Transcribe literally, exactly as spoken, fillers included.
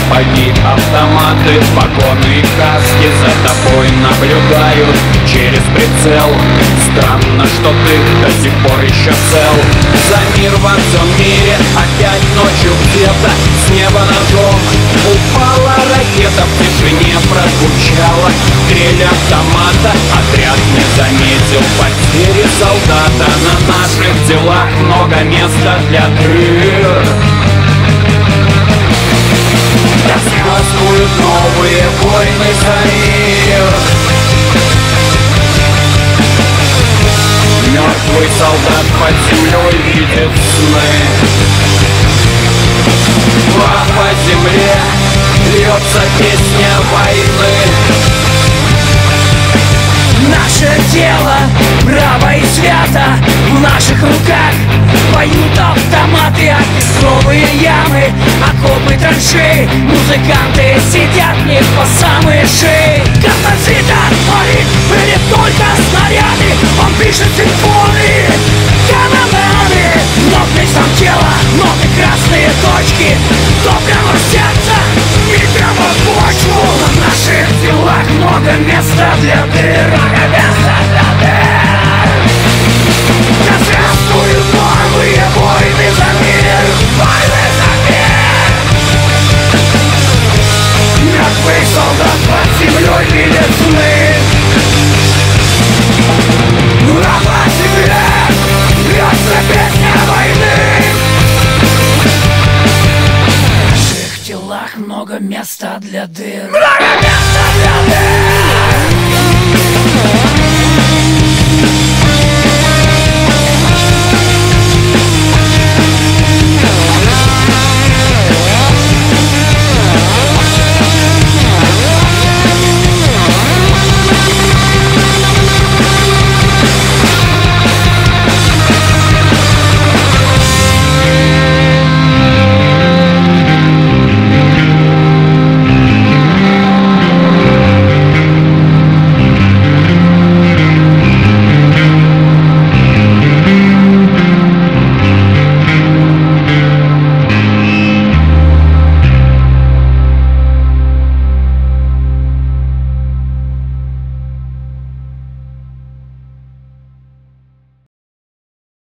сапоги, автоматы, погоны и каски за тобой наблюдают через прицел. Странно, что ты до сих пор еще цел. За мир во всем мире опять ночью где-то с неба на дом упала ракета, в тишине прозвучала стрель автомата. Отряд не заметил потери солдата. На наших делах много места для дыр. Рассказывают новые войны за мир. Мертвый солдат под землей видит сны. А по земле льется песня войны. Наше дело право и свято в наших руках. Поют автоматы, оркестровые ямы, окопы, траншеи. Музыканты сидят в них по самые шеи. Композитор творит, были только снаряды. Он пишет симфонии, канонады. Но здесь там тело, ноты, красные точки. То прямо в сердце и прямо в почву. На наших делах много места для дыр. Много места для дыр. Здравствуют новые войны за мир. Войны за мир. Мертвый солдат под землей видит сны. А по земле льется песня войны. В наших телах много места для дыр. Много места